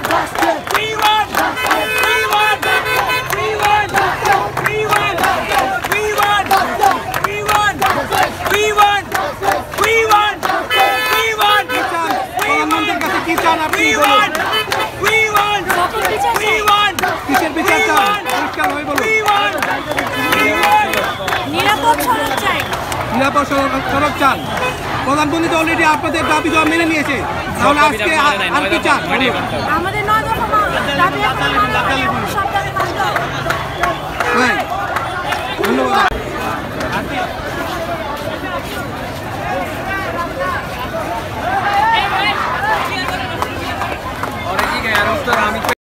নিরাপদ সড়ক চান। প্রধানমন্ত্রী তো অলরেডি আপনাদের দাবি দেওয়া মেনে নিয়েছে, তাহলে আজকে আর কি চান? আমাদের 9 দফা দাবি